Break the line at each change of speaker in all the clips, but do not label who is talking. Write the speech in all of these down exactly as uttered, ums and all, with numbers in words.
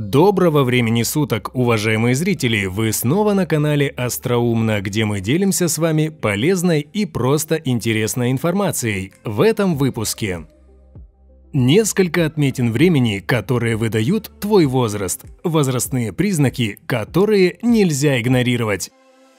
Доброго времени суток, уважаемые зрители! Вы снова на канале Остроумно, где мы делимся с вами полезной и просто интересной информацией. В этом выпуске несколько отметин времени, которые выдают твой возраст. Возрастные признаки, которые нельзя игнорировать.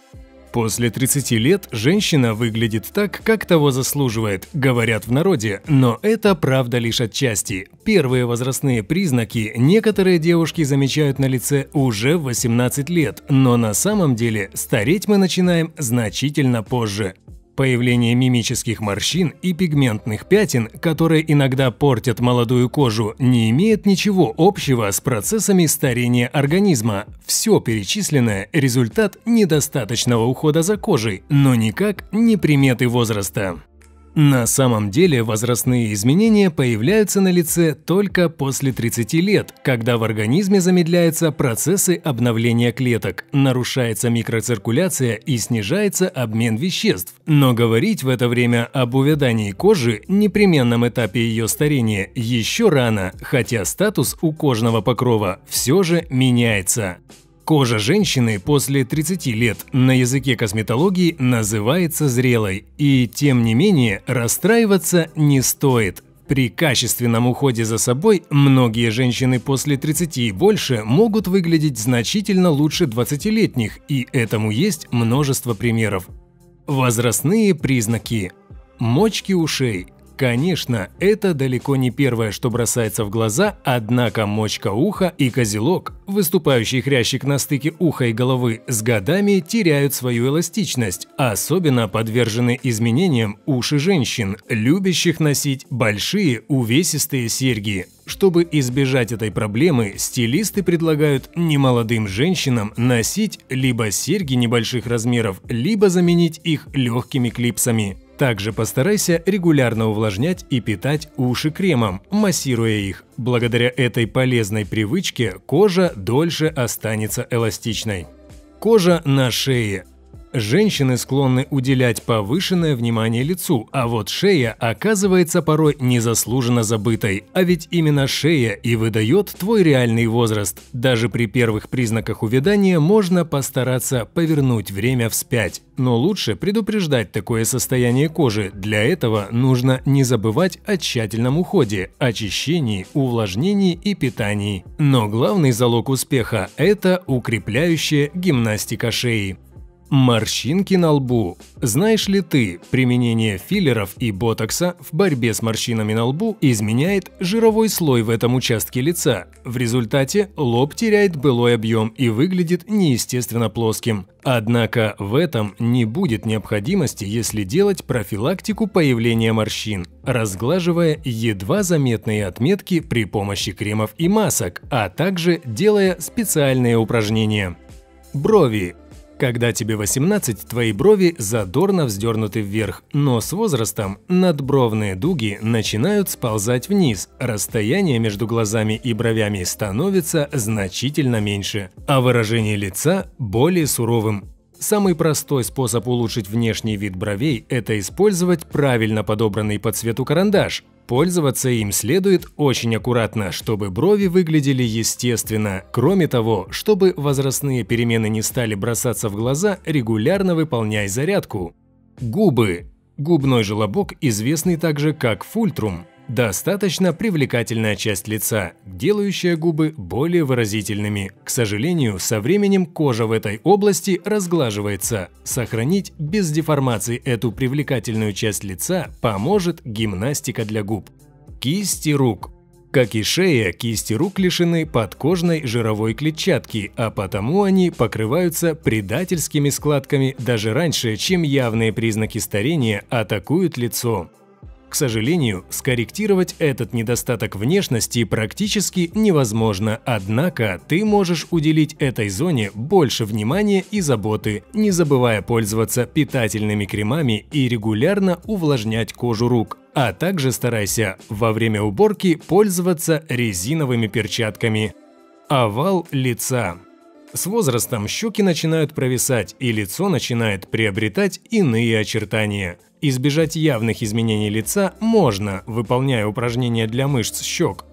После тридцати лет женщина выглядит так, как того заслуживает, говорят в народе, но это правда лишь отчасти. Первые возрастные признаки некоторые девушки замечают на лице уже в восемнадцать лет, но на самом деле стареть мы начинаем значительно позже. Появление мимических морщин и пигментных пятен, которые иногда портят молодую кожу, не имеет ничего общего с процессами старения организма. Все перечисленное – результат недостаточного ухода за кожей, но никак не приметы возраста. На самом деле возрастные изменения появляются на лице только после тридцати лет, когда в организме замедляются процессы обновления клеток, нарушается микроциркуляция и снижается обмен веществ. Но говорить в это время об увядании кожи, непременном этапе ее старения, еще рано, хотя статус у кожного покрова все же меняется. Кожа женщины после тридцати лет на языке косметологии называется зрелой, и тем не менее расстраиваться не стоит. При качественном уходе за собой многие женщины после тридцати и больше могут выглядеть значительно лучше двадцатилетних, и этому есть множество примеров. Возрастные признаки. Мочки ушей. Конечно, это далеко не первое, что бросается в глаза, однако мочка уха и козелок, выступающий хрящик на стыке уха и головы, с годами теряют свою эластичность. Особенно подвержены изменениям уши женщин, любящих носить большие увесистые серьги. Чтобы избежать этой проблемы, стилисты предлагают немолодым женщинам носить либо серьги небольших размеров, либо заменить их легкими клипсами. Также постарайся регулярно увлажнять и питать уши кремом, массируя их. Благодаря этой полезной привычке кожа дольше останется эластичной. Кожа на шее. Женщины склонны уделять повышенное внимание лицу, а вот шея оказывается порой незаслуженно забытой. А ведь именно шея и выдает твой реальный возраст. Даже при первых признаках увядания можно постараться повернуть время вспять. Но лучше предупреждать такое состояние кожи. Для этого нужно не забывать о тщательном уходе, очищении, увлажнении и питании. Но главный залог успеха – это укрепляющая гимнастика шеи. Морщинки на лбу. Знаешь ли ты, применение филлеров и ботокса в борьбе с морщинами на лбу изменяет жировой слой в этом участке лица. В результате лоб теряет былой объем и выглядит неестественно плоским. Однако в этом не будет необходимости, если делать профилактику появления морщин, разглаживая едва заметные отметки при помощи кремов и масок, а также делая специальные упражнения. Брови. Когда тебе восемнадцать, твои брови задорно вздернуты вверх, но с возрастом надбровные дуги начинают сползать вниз, расстояние между глазами и бровями становится значительно меньше, а выражение лица более суровым. Самый простой способ улучшить внешний вид бровей – это использовать правильно подобранный по цвету карандаш. Пользоваться им следует очень аккуратно, чтобы брови выглядели естественно. Кроме того, чтобы возрастные перемены не стали бросаться в глаза, регулярно выполняй зарядку. Губы. Губной желобок, известный также как фультрум. Достаточно привлекательная часть лица, делающая губы более выразительными. К сожалению, со временем кожа в этой области разглаживается. Сохранить без деформаций эту привлекательную часть лица поможет гимнастика для губ. Кисти рук. Как и шея, кисти рук лишены подкожной жировой клетчатки, а потому они покрываются предательскими складками даже раньше, чем явные признаки старения атакуют лицо. К сожалению, скорректировать этот недостаток внешности практически невозможно, однако ты можешь уделить этой зоне больше внимания и заботы, не забывая пользоваться питательными кремами и регулярно увлажнять кожу рук. А также старайся во время уборки пользоваться резиновыми перчатками. Овал лица. С возрастом щеки начинают провисать, и лицо начинает приобретать иные очертания. Избежать явных изменений лица можно, выполняя упражнения для мышц щек.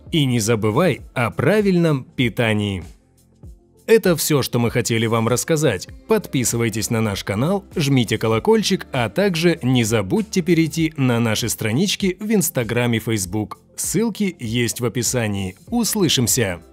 И не забывай о правильном питании. Это все, что мы хотели вам рассказать. Подписывайтесь на наш канал, жмите колокольчик, а также не забудьте перейти на наши странички в Инстаграм и Фейсбук. Ссылки есть в описании. Услышимся!